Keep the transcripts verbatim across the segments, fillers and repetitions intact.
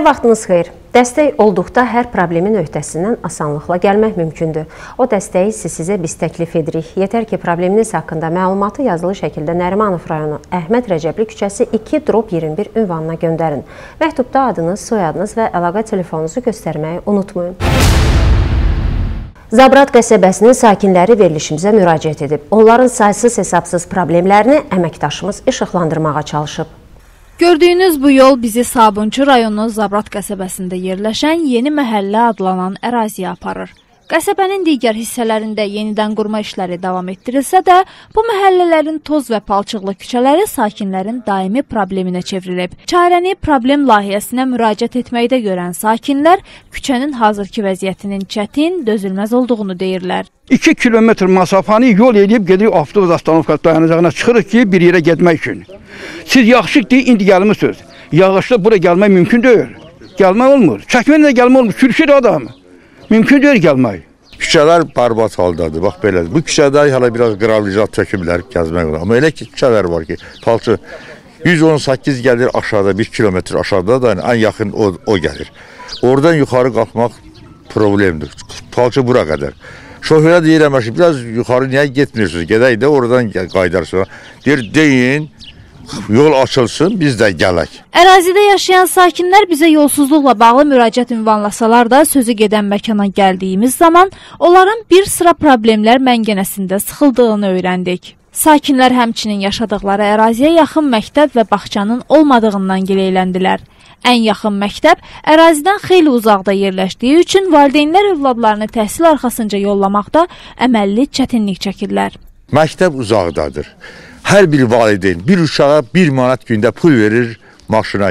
Hər vaxtınız xeyir. Dəstək olduqda hər problemin öhdəsindən asanlıqla gəlmək mümkündür. O dəstəyi sizə biz təklif edirik. Yetər ki, probleminiz haqqında məlumatı yazılı şəkildə Nərimanov rayonu Əhməd Rəcəbli küçəsi iki iyirmi bir ünvanına göndərin. Məktubda adınız, soyadınız və əlaqə telefonunuzu göstərməyi unutmayın. Zabrat qəsəbəsinin sakinləri verilişimizə müraciət edib. Onların saysız hesabsız problemlərini əməkdaşımız işıqlandırmağa çalışıb. Gördüyünüz bu yol bizi Sabunçu rayonu Zabrat qəsəbəsində yerləşən Yeni Məhəllə adlanan əraziyə aparır. Qəsəbənin digər hissələrində yenidən qurma işləri davam etdirilsə də, bu məhəllələrin toz və palçıqlı küçələri sakinlərin daimi probleminə çevrilib. Çarəni problem layihəsinə müraciət etməkdə görən sakinlər küçənin hazırki vəziyyətinin çətin, dözülməz olduğunu deyirlər. iki kilometr masafanı yol edib gedirik avtobus astanovka dayanacağına çıxırıq ki, bir yerə getmək üçün. Siz yaxşı deyil, indi gəlmişsiniz. Yağışda bura gəlmək mümkün deyil. Gəlmək olmur. Çəkməklə gəlmək olmur. Sürüşür adam. Mümkün deyil gəlmək. Küçələr barbat haldadır. Bax belədir. Bu küçədə hala biraz qravlicat töküblər, gəzmək olur. Amma elə ki, küçələr var ki, palçı yüz on səkkiz gəlir aşağıda, bir kilometr aşağıda da ən yaxın o, o gəlir. Oradan yuxarı qalxmaq problemdir. Palçı bura qədər. Şoförə deyirəm ki, biraz yuxarı niyə getmirsiniz? Gedək də oradan qaydarsınız. Deyir, deyin, yol açılsın, biz də gələk. Ərazidə yaşayan sakinlər bizə yolsuzluqla bağlı müraciət ünvanlasalar da sözü gedən məkana gəldiyimiz zaman onların bir sıra problemlər məngənəsində sıxıldığını öyrəndik. Sakinlər həmçinin yaşadıkları əraziyə yaxın məktəb və bağçanın olmadığından gileyləndilər. Ən yaxın məktəb ərazidən xeyli uzaqda yerləşdiyi üçün valideynlər övladlarını təhsil arxasınca yollamaqda əməlli çətinlik çəkirlər. Məktəb uzaqdadır. Hər bir valideyn bir uşağa bir manat gündə pul verir maşına,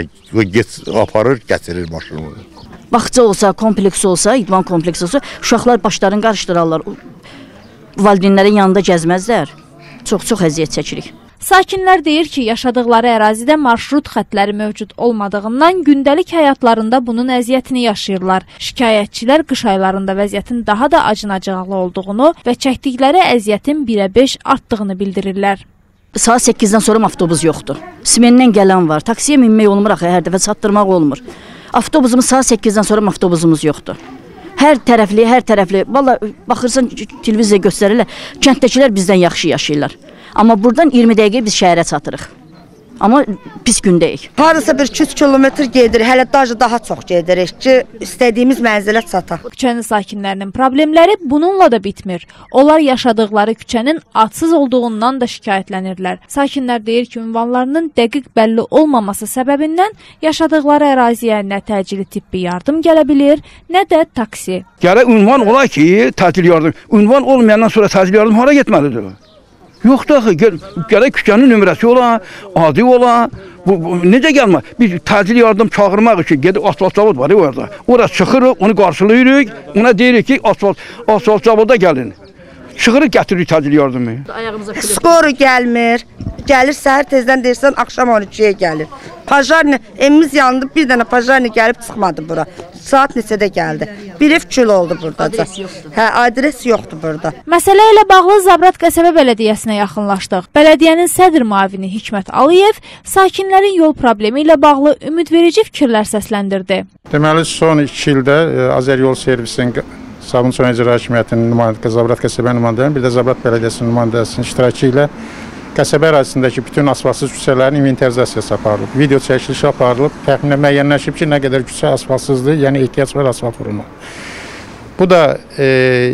aparır, gətirir maşını. Bağça olsa, kompleks olsa, idman kompleksi olsa, uşaqlar başlarını qarışdırarlar. Valideynlərin yanında gəzməzlər. Çox-çox əziyyət çəkirik. Sakinlər deyir ki, yaşadıkları ərazidə marşrut xətləri mövcud olmadığından gündəlik həyatlarında bunun əziyyətini yaşayırlar. Şikayətçilər qış aylarında vəziyyətin daha da acınacaqlı olduğunu və çəkdikləri əziyyətin birə beş artdığını bildirirlər. Saat səkkizdən sonra avtobus yoxdur. Smendən gələn var. Taksiyə minmək olmur axı, hər dəfə çatdırmaq olmur. Avtobusumuz saat səkkizdən sonra avtobusumuz yoxdur. Hər tərəfli, hər tərəfli. Vallahi baxırsan televiziyaya göstərirlər. Kənddəkilər bizdən yaxşı yaşayırlar. Amma buradan iyirmi dəqiqə biz şəhərə çatırıq. Amma pis gündəyik. Harasa bir iki yüz kilometr gedirik, hələ daha çox gedirik ki, istədiyimiz mənzilə çataq. Küçənin sakinlərinin problemləri bununla da bitmir. Onlar yaşadıkları küçənin adsız olduğundan da şikayətlənirlər. Sakinlər deyir ki, ünvanlarının dəqiq bəlli olmaması səbəbindən yaşadıkları əraziyə nə təcili tibbi yardım gələ bilir, nə də taksi. Gərək ünvan ola ki, təcil yardım. Ünvan olmayandan sonra təcil yardım hara getməlidir? Yoxdur axı, gərək küçənin nömrəsi ola, adi ola. Bu, bu, necə gəlmə? Biz təcil yardım çağırmaq üçün gedib asfalt zavod var ya orada. Orada çıxırıq, onu qarşılayırıq, ona deyirik ki, asfalt, asfalt zavoda gəlin. Çıxırıq, gətiririk təcil yardımı. Skoru gəlmir, gəlir səhər tezdən deyirsən, axşam on ikiyə gəlir. Pajarni, evimiz yandı, bir dənə pajarni gəlib çıxmadı bura. Saat neçədə gəldi. Bir ev kül oldu burada. Adres yoxdur. Hə, adres yoxdur burada. Məsələ ilə bağlı Zabrat qəsəbə bələdiyyəsinə yaxınlaşdıq. Bələdiyyənin sədr müavini Hikmət Aliyev sakinlərin yol problemi ilə bağlı ümidverici fikirlər səsləndirdi. Deməli, son iki ildə Azəryol servisinin Sabunçu rayon icra hakimiyyətinin nümayəndəsi, Zabrat qəsəbə nümayəndələrinin, bir də Zabrat bələdiyyəsinin nümayəndəsinin iştirakı ilə qəsəbə ərazisindəki bütün asfaltsız küçələrin inventarizasiyası aparılıb, video çəkilişi aparılıb, təxminən müəyyənləşib ki, nə qədər küçə asfaltsızdır, yəni ehtiyac var asfalt vurulma. Bu da e,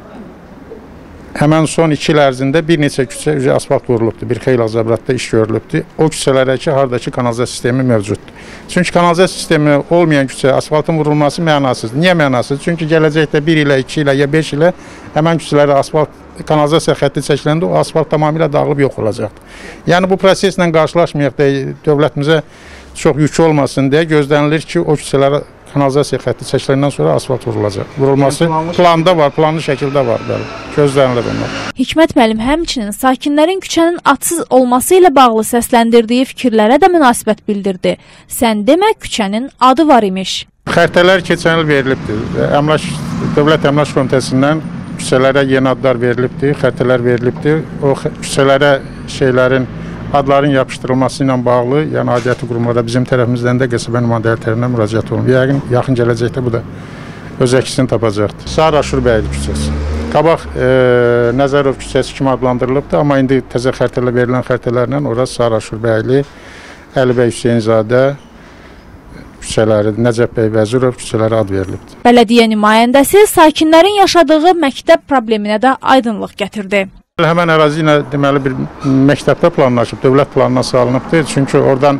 həmən son iki il ərzində bir neçə küçə asfalt vurulubdur, bir xeyli Zabratda iş görülübdür. O küçələrdəki haradakı kanalizasiya sistemi mövcuddur. Çünki kanalizasiya sistemi olmayan küçə asfaltın vurulması mənasızdır. Niyə mənasızdır? Çünki gələcəkdə bir ilə, iki ilə, ya beş ilə həmən küçələrdə asfalt kanalizasiya xətti çəkiləndə o asfalt tamamilə dağılıb yox olacaqdır. Yəni bu proseslə qarşılaşmayaq da dövlətimizə çox yük olmasın deyə gözlənilir ki, o küçələrə kanalizasiya xətti çəkiləndən sonra asfalt vurulacaq. Vurulması planda var, planlı şəkildə var, bəli. Gözlənilir onlar. Hikmət müəllim həmçinin sakinlərin küçənin adsız olması ilə bağlı səsləndirdiyi fikirlərə də münasibət bildirdi. Sən demə, küçənin adı var imiş. Xəritələr keçən il verilibdir. Əmlak, Dövlət Əmlak Komitəsindən küçələrə yeni adlar verilibdir, xəritələr verilibdir. O küçələrə şeylərin adların yapışdırılması ilə bağlı, yəni aidiyyatı qurumlara bizim tərəfimizdən də qəsəbə nümayəndələrinə müraciət olunur. Yəqin yaxın gələcəkdə bu da öz əksini tapacaqdır. Sara Aşurbəyli küçəsi. Qabaq e, Nəzərov küçəsi kimi adlandırılıbdır, amma indi təzə xəritələ verilən xəritələrlə orası Sara Aşurbəyli, Əlibəy Hüseynzadə küçələri, Nəcəf bəy Vəzirov küçələri ad verilibdir. Bələdiyyə nümayəndəsi sakinlərin yaşadığı məktəb probleminə də aydınlıq gətirdi. Həmən ərazi ilə deməli bir məktəbdə planlaşıb, dövlət planına salınıbdır. Çünki oradan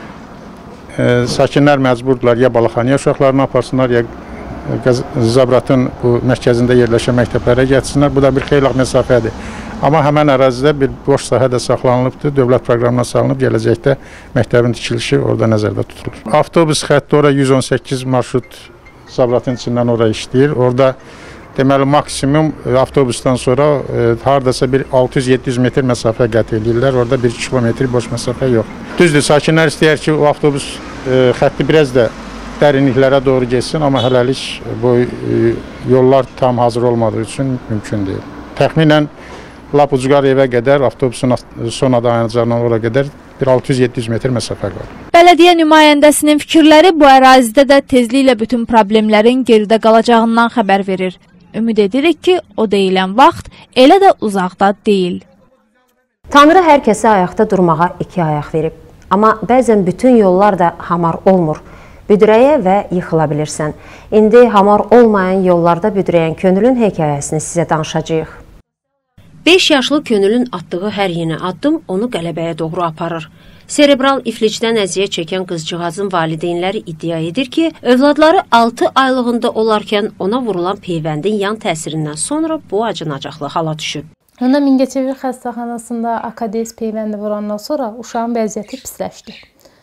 e, sakinlər məcburdular ya Balaxaniya uşaqlarını aparsınlar, ya Zabratın bu mərkəzində yerləşən məktəblərə getsinlər. Bu da bir xeyli məsafədir. Amma həmən ərazidə bir boş sahə də saxlanılıbdır. Dövlət proqramına salınıb, gələcəkdə məktəbin tikilişi orada nəzərdə tutulur. Avtobus xətti ora yüz on səkkiz marşrut Zabratın içindən ora işləyir. Orada deməli maksimum avtobusdan sonra e, hardasa bir altı yüz yeddi yüz metr məsafə qət edirlər. Orada bir kilometr boş məsafə yox. Düzdür, sakinlər istəyər ki, o avtobus e, xətti biraz da dərinliklərə doğru geçsin, amma hələlik bu e, yollar tam hazır olmadığı üçün mümkün deyil. Təxminən lap ucqar evə qədər, avtobusun son dayanacağından ora qədər bir altı yüz yeddi yüz metr məsafə qalır. Bələdiyyə nümayəndəsinin fikirləri bu ərazidə də tezliklə bütün problemlərin geridə qalacağından xəbər verir. Ümid edirik ki, o deyilən vaxt elə də uzaqda deyil. Tanrı hər kəsə ayaqda durmağa iki ayaq verib. Amma bəzən bütün yollar da hamar olmur. Büdrəyə və yıxıla bilirsən. İndi hamar olmayan yollarda büdrəyən könülün hekayəsini sizə danışacağıq. beş yaşlı könülün atdığı hər yeni addım onu qələbəyə doğru aparır. Serebral iflicdən əziyyət çəkən qızcığazın valideynləri iddia edir ki, övladları altı aylığında olarkən ona vurulan peyvəndin yan təsirindən sonra bu acınacaqlı hala düşüb. Onda Mingəçevir xəstəxanasında Akades peyvəndi vurandan sonra uşağın vəziyyəti pisləşdi.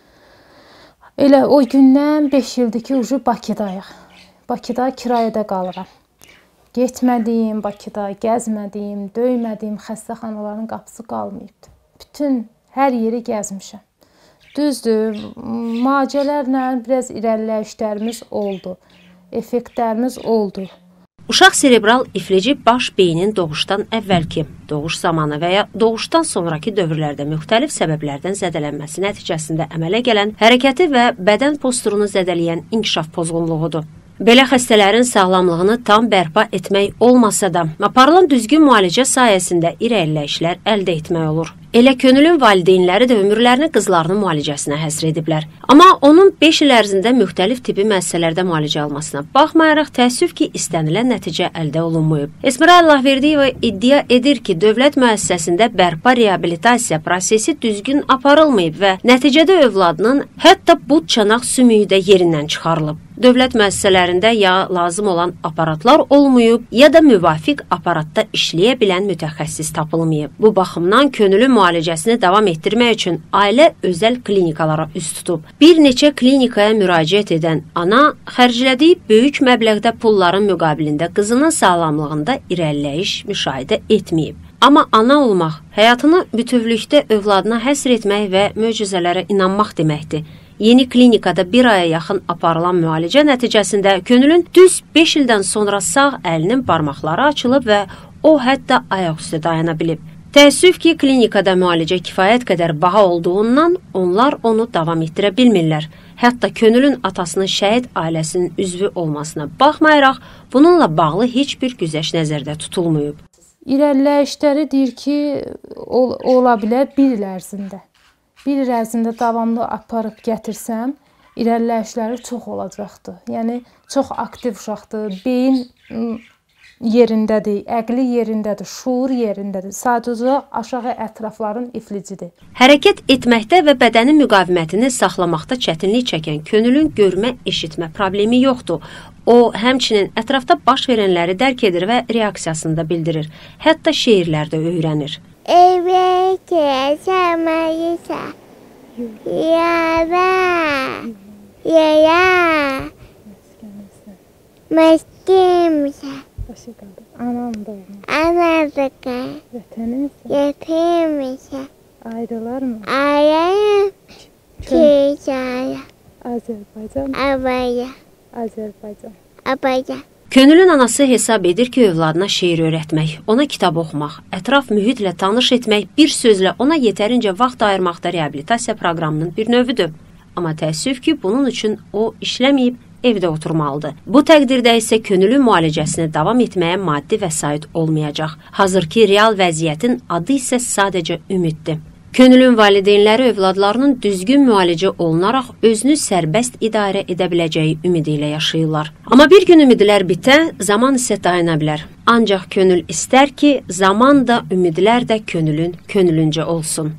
Elə o gündən beş ildir ki, ucu Bakıdayıq. Bakıda kirayədə qalıram. Getmədiyim Bakıda, gəzmədiyim, döymədiyim xəstəxanaların qapısı qalmayıbdır. Bütün hər yeri gəzmişəm. Düzdür, müalicələrlə biraz irəliləyişlərimiz oldu, effektlərimiz oldu. Uşaq serebral iflici baş beynin doğuşdan əvvəlki, doğuş zamanı və ya doğuşdan sonraki dövrlərdə müxtəlif səbəblərdən zədələnməsi nəticəsində əmələ gələn hərəkəti və bədən posturunu zədələyən inkişaf pozğunluğudur. Belə xəstələrin sağlamlığını tam bərpa etmək olmasa da, aparılan düzgün müalicə sayəsində irəliləyişlər əldə etmək olur. Elə könülün valideynləri də ömürlərini qızlarının müalicəsinə həsr ediblər. Amma onun beş il ərzində müxtəlif tibbi müəssisələrdə müalicə almasına baxmayaraq təəssüf ki, istənilən nəticə əldə olunmayıb. Esmira Allahverdiyeva iddia edir ki, dövlət müəssisəsində bərpa reabilitasiya prosesi düzgün aparılmayıb və nəticədə övladının hətta bud çanaq sümüyü də yerindən çıxarılıb. Dövlət müəssisələrində ya lazım olan aparatlar olmayıb, ya da müvafiq aparatda işləyə bilən mütəxəssis tapılmayıb. Bu baxımdan könüllü müalicəsini davam etdirmək üçün ailə özəl klinikalara üst tutub. Bir neçə klinikaya müraciət edən ana xərclədiyi böyük məbləğdə pulların müqabilində qızının sağlamlığında irəliləyiş müşahidə etməyib. Amma ana olmaq, həyatını bütövlükdə övladına həsr etmək və möcüzələrə inanmaq deməkdir. Yeni klinikada bir aya yaxın aparılan müalicə nəticəsində könülün düz beş ildən sonra sağ əlinin barmaqları açılıb və o hətta ayaq üstə dayana bilib. Təəssüf ki, klinikada müalicə kifayət qədər baha olduğundan onlar onu davam etdirə bilmirlər. Hətta könülün atasının şəhid ailəsinin üzvü olmasına baxmayaraq, bununla bağlı heç bir güzəşt nəzərdə tutulmayıb. İrəliləyişləri deyir ki, ol, ola bilər bir il ərzində. Bir il ərzində davamlı aparıb gətirsəm, irəliləyişləri çox olacaqdır. Yəni, çox aktiv uşaqdır, beyin yerindədir, əqli yerindədir, şuur yerindədir. Sadəcə aşağı ətrafların iflicidir. Hərəkət etməkdə və bədənin müqavimətini saxlamaqda çətinlik çəkən könülün görmə, eşitmə problemi yoxdur. O, həmçinin ətrafda baş verənləri dərk edir və reaksiyasını da bildirir. Hətta şeirlər də öyrənir. Evə keçəməysə, yəvə, yəyə, məskimsə, anam doğma, anadıq, yətimsə, ayrılar mı? Ayayım, Türkiyə, Azərbaycan, Abaya, Azərbaycan, Abaya. Könülün anası hesab edir ki, övladına şeir öyrətmək, ona kitab oxumaq, ətraf mühitlə tanış etmək, bir sözlə ona yetərincə vaxt ayırmaqda reabilitasiya proqramının bir növüdür. Amma təəssüf ki, bunun üçün o işləməyib, evdə oturmalıdır. Bu təqdirdə isə könülün müalicəsini davam etməyə maddi vəsait olmayacaq. Hazırki real vəziyyətin adı isə sadəcə ümiddir. Könülün valideynləri övladlarının düzgün müalicə olunaraq özünü sərbəst idarə edə biləcəyi ümidi ilə yaşayırlar. Amma bir gün ümidlər bitə, zaman isə dayana bilər. Ancaq könül istər ki, zaman da, ümidlər də könülün könülüncə olsun.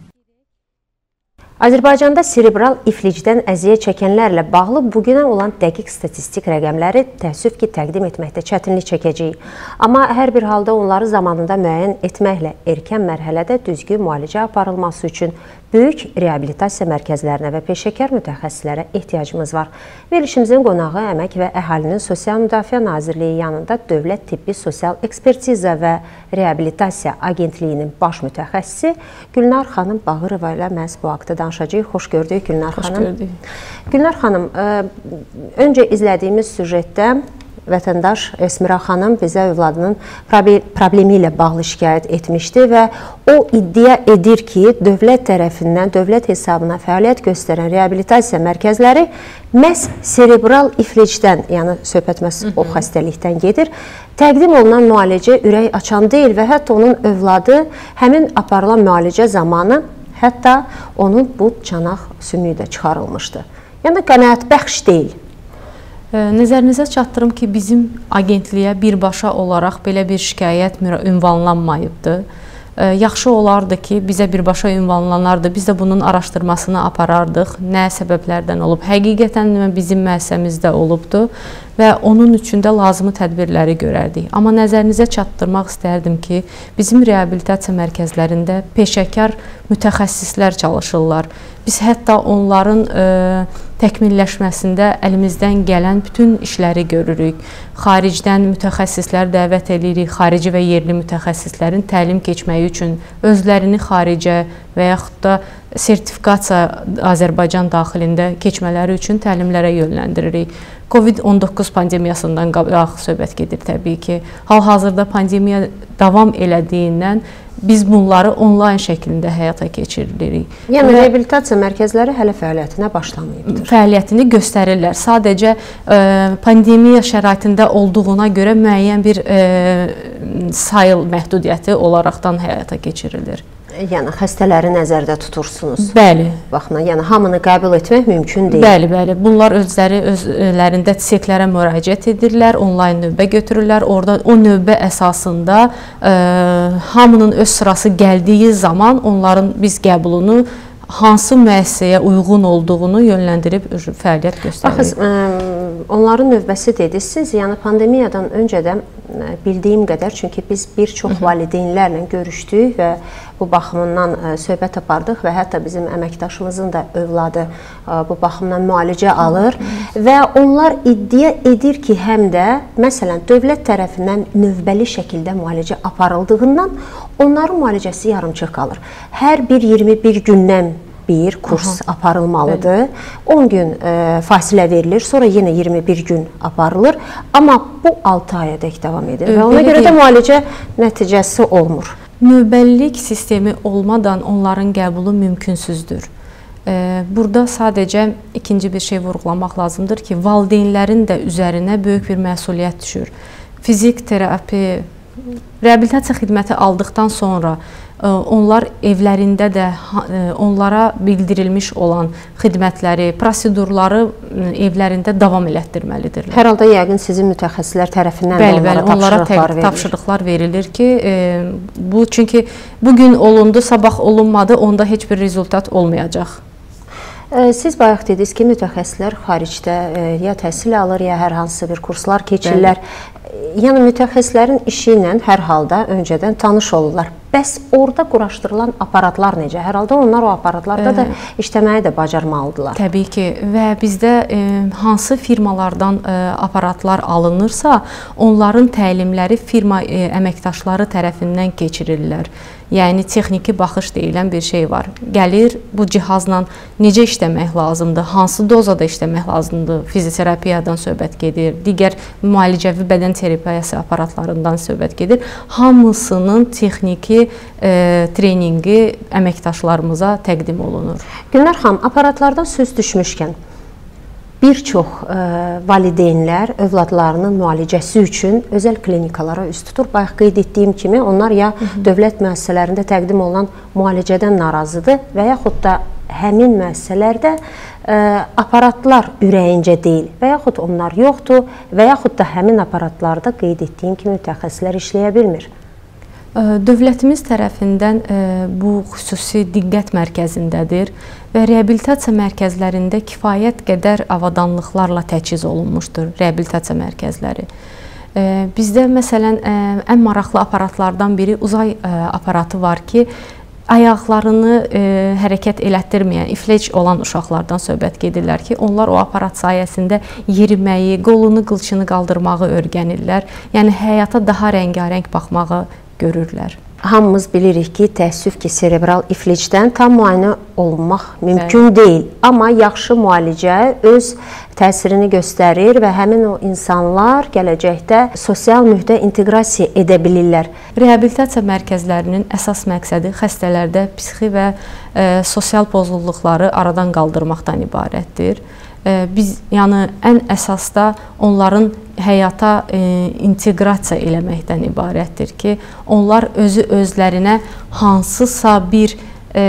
Azərbaycanda serebral iflicdən əziyyət çəkənlərlə bağlı bugünə olan dəqiq statistik rəqəmləri təəssüf ki, təqdim etməkdə çətinlik çəkəcəyik. Amma hər bir halda onları zamanında müəyyən etməklə erkən mərhələdə düzgün müalicə aparılması üçün böyük reabilitasiya mərkəzlərinə və peşəkar mütəxəssislərə ehtiyacımız var. Verilişimizin qonağı Əmək və Əhalinin Sosial Müdafiə Nazirliyi yanında Dövlət Tibbi Sosial Ekspertiza və Reabilitasiya Agentliyinin baş mütəxəssisi Gülnar xanım Bağırova ilə məhz bu haqda danışacağıq. Xoş gördük Gülnar xanım. Xoş gördük. Gülnar xanım, öncə izlədiyimiz süjetdə vətəndaş Esmira xanım bizə övladının problemi ilə bağlı şikayət etmişdi və o iddia edir ki, dövlət tərəfindən, dövlət hesabına fəaliyyət göstərən reabilitasiya mərkəzləri məhz serebral iflicdən, yəni söhbət məhz o xəstəlikdən gedir. Təqdim olunan müalicə ürək açan deyil və hətta onun övladı həmin aparılan müalicə zamanı hətta onun bu çanaq sümüyü də çıxarılmışdı. Yəni qənaət bəxş deyil. Nəzərinizə çatdırım ki, bizim agentliyə birbaşa olaraq belə bir şikayət ünvanlanmayıbdır. Yaxşı olardı ki, bizə birbaşa ünvanlanardı, biz də bunun araşdırmasını aparardıq, nə səbəblərdən olub. Həqiqətən bizim müəssisəmizdə olubdur və onun üçün də lazımi tədbirləri görərdik. Amma nəzərinizə çatdırmaq istərdim ki, bizim reabilitasiya mərkəzlərində peşəkar mütəxəssislər çalışırlar. Biz hətta onların e, təkmilləşməsində əlimizdən gələn bütün işləri görürük. Xaricdən mütəxəssislər dəvət edirik, xarici və yerli mütəxəssislərin təlim keçməyi üçün özlərini xaricə və yaxud da sertifikasiya Azərbaycan daxilində keçmələri üçün təlimlərə yönləndiririk. Covid on doqquz pandemiyasından qabaq söhbət gedir təbii ki. Hal-hazırda pandemiya davam elədiyindən biz bunları onlayn şəklində həyata keçiririk. Yəni, reabilitasiya mərkəzləri hələ fəaliyyətinə başlamayıbdır. Fəaliyyətini göstərirlər. Sadəcə e, pandemiya şəraitində olduğuna görə müəyyən bir e, sayıl məhdudiyyəti olaraqdan həyata keçirilir. Yəni, xəstələri nəzərdə tutursunuz. Bəli. Baxma, yəni hamını qəbul etmək mümkün deyil. Bəli, bəli. Bunlar özləri özlərində çiseklərə müraciət edirlər, onlayn növbə götürürlər. Orada o növbə əsasında e, hamının öz sırası gəldiyi zaman onların biz qəbulunu hansı müəssisəyə uyğun olduğunu yönləndirib fəaliyyət göstəririk. Baxın, onların növbəsi dediniz, yəni pandemiyadan öncədən bildiyim qədər, çünki biz bir çox valideynlərlə görüşdük və bu baxımından söhbət apardıq və hətta bizim əməkdaşımızın da övladı bu baxımdan müalicə alır və onlar iddia edir ki, həm də məsələn dövlət tərəfindən növbəli şəkildə müalicə aparıldığından onların müalicəsi yarımçıq qalır. Hər bir iyirmi bir gündən bir kurs Aha. aparılmalıdır. on gün e, fasilə verilir, sonra yenə iyirmi bir gün aparılır. Amma bu altı ayədək davam edir və ona görə də müalicə nəticəsi olmur. Növbəlilik sistemi olmadan onların qəbulu mümkünsüzdür. E, burada sadəcə ikinci bir şey vurğulamaq lazımdır ki, valideynlərin də üzərinə böyük bir məsuliyyət düşür. Fizik terapi, reabilitasiya xidməti aldıqdan sonra onlar evlərində də onlara bildirilmiş olan xidmətləri, prosedurları evlərində davam elətdirməlidirlər. Hər halda yəqin sizin mütəxəssislər tərəfindən bəli, də onlara, bəli, onlara tapşırıqlar, verilir. tapşırıqlar verilir ki, e, bu çünki bugün olundu, sabah olunmadı, onda heç bir rezultat olmayacaq. Siz bayaq dediniz ki, mütəxəssislər xaricdə ya təhsil alır, ya hər hansı bir kurslar keçirlər. Bəli. Yəni mütəxəssislərin işi ilə hər halda öncədən tanış olurlar. Bəs orada quraşdırılan aparatlar necə? Hər halda onlar o aparatlarda da işləməyi də bacarmalıdırlar. Təbii ki, və bizdə e, hansı firmalardan e, aparatlar alınırsa, onların təlimləri firma e, əməkdaşları tərəfindən keçirirlər. Yəni texniki baxış deyilən bir şey var. Gəlir, bu cihazla necə işləmək lazımdır, hansı dozada işləmək lazımdır, fizioterapiyadan söhbət gedir, digər müalicəvi bədən terapiyası aparatlarından söhbət gedir. Hamısının texniki e, treningi əməkdaşlarımıza təqdim olunur. Gülnar xanım, aparatlardan söz düşmüşkən, bir çox e, valideynlər övladlarının müalicəsi üçün özəl klinikalara üst tutur. Bayaq qeyd etdiyim kimi, onlar ya Hı -hı. dövlət müəssisələrində təqdim olunan müalicədən narazıdır və yaxud da həmin müəssisələrdə e, aparatlar ürəyincə deyil və yaxud onlar yoxdur və yaxud da həmin aparatlarda qeyd etdiyim kimi mütəxəssislər işləyə bilmir. Dövlətimiz tərəfindən bu xüsusi diqqət mərkəzindədir və reabilitasiya mərkəzlərində kifayət qədər avadanlıqlarla təchiz olunmuşdur reabilitasiya mərkəzləri. Bizdə məsələn ən maraqlı aparatlardan biri uzay aparatı var ki, ayaqlarını e, hərəkət elətdirməyən, iflic olan uşaqlardan söhbət gedirlər ki, onlar o aparat sayəsində yeriməyi, qolunu, qılçını qaldırmağı öyrənirlər. Yəni həyata daha rəngarəng baxmağı görürlər. Hamımız bilirik ki, təəssüf ki, serebral iflicdən tam müayinə olunmaq mümkün evet. deyil. Amma yaxşı müalicə öz təsirini göstərir və həmin o insanlar gələcəkdə sosial mühitə inteqrasiya edə bilirlər. Reabilitasiya mərkəzlərinin əsas məqsədi xəstələrdə psixi və e, sosial pozğunluqları aradan qaldırmaqdan ibarətdir. Biz, yəni ən əsasda onların həyata e, inteqrasiya eləməkdən ibarətdir ki, onlar özü özlərinə hansısa bir e,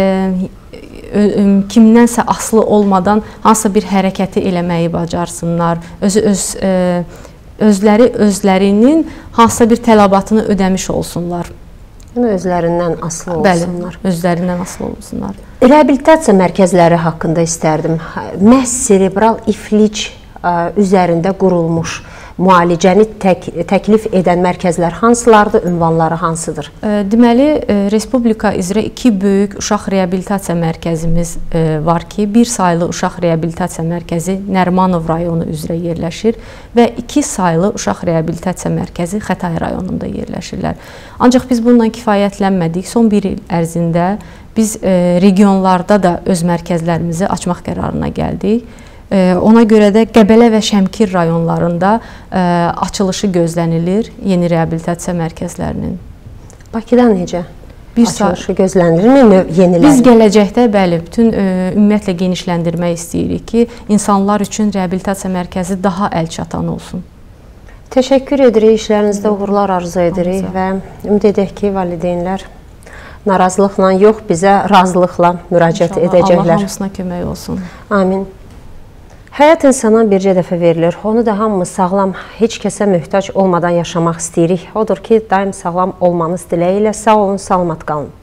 kimdənsə asılı olmadan hansısa bir hərəkəti eləməyi bacarsınlar. Özü öz e, özləri özlərinin hansısa bir tələbatını ödəmiş olsunlar. Yəni özlərindən asılı olsunlar. Bəli, özlərindən asılı olsunlar. Reabilitasiya mərkəzləri haqqında istərdim. Məhz serebral iflic üzərində qurulmuş müalicəni tək, təklif edən mərkəzlər hansılardır, ünvanları hansıdır? Deməli, Respublika üzrə iki böyük uşaq reabilitasiya mərkəzimiz var ki, bir saylı uşaq reabilitasiya mərkəzi Nərimanov rayonu üzrə yerləşir və iki saylı uşaq reabilitasiya mərkəzi Xətai rayonunda yerləşirlər. Ancaq biz bununla kifayətlənmədik. Son bir il ərzində biz regionlarda da öz mərkəzlərimizi açmaq qərarına gəldik. Ona görə də Qəbələ və Şəmkir rayonlarında açılışı gözlənilir yeni reabilitasiya mərkəzlərinin. Bakıda necə? Bir açılışı gözlənilirmi yeniləri? Biz gələcəkdə bəli, bütün ümumiyyətlə genişləndirmək istəyirik ki, insanlar üçün reabilitasiya mərkəzi daha əlçatan olsun. Təşəkkür edirik, işlərinizdə uğurlar arzu edirik və ümid edək ki, valideynlər narazılıqla yox, bizə razılıqla müraciət edəcəklər. Allah hamısına kömək olsun. Amin. Həyat insana bircə dəfə verilir. Onu da hamımız sağlam, heç kəsə möhtac olmadan yaşamaq istəyirik. Odur ki, daim sağlam olmanız diləyilə. Sağ olun, salamat qalın.